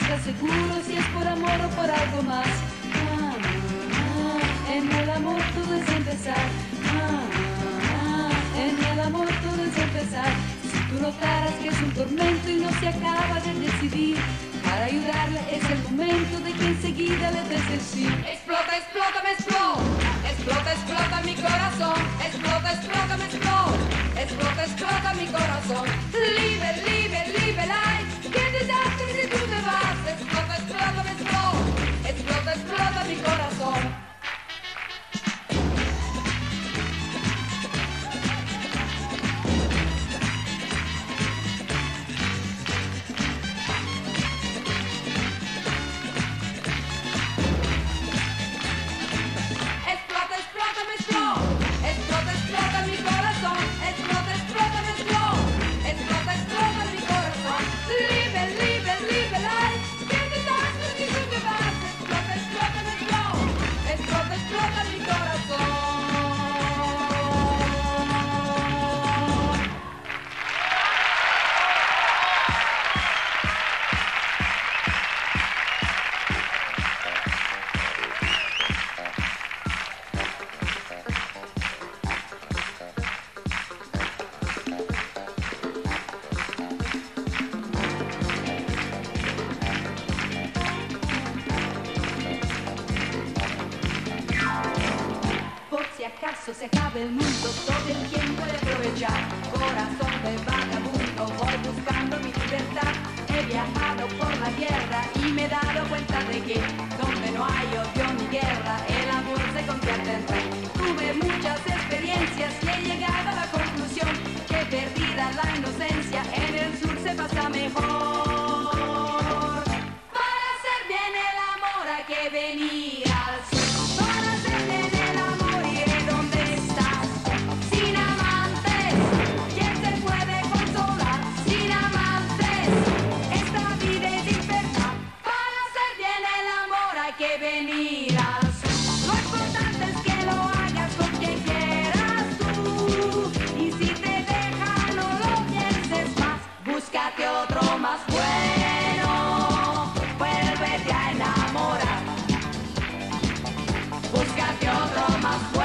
estás seguro si es por amor o por algo más. En el amor todo es empezar. En el amor todo es empezar. Si tú notaras que es un tormento y no se acaba de decidir, para ayudarle es el momento de que enseguida le des el sí. Explota, explota, me explota. Explota, explota mi corazón. Explota, explota, me explota. Explota, explota mi corazón. Liebe, liebe, liebe, life. Qué desastre si tú te vas. Explota, explota, me explota. Explota, explota mi corazón. Se acaba el mundo, todo el tiempo de aprovechar. Corazón de vagabundo, voy buscando mi libertad. He viajado por la tierra y me he dado cuenta de que donde no hay odio ni guerra, el amor se convierte en rey. Tuve muchas experiencias y he llegado a la conclusión que perdida la inocencia, en el sur se pasa mejor. Para hacer bien el amor hay que venir al sur. Para hacer bien el amor iré donde estás. Sin amantes, ¿quién te puede consolar? Sin amantes, esta vida es infernal. Para hacer bien el amor hay que venir al sur. Lo importante es que lo hagas con quien quieras tú. Y si te deja no lo pienses más. Búscate otro más bueno. Vuélvete a enamorar. Búscate otro más bueno.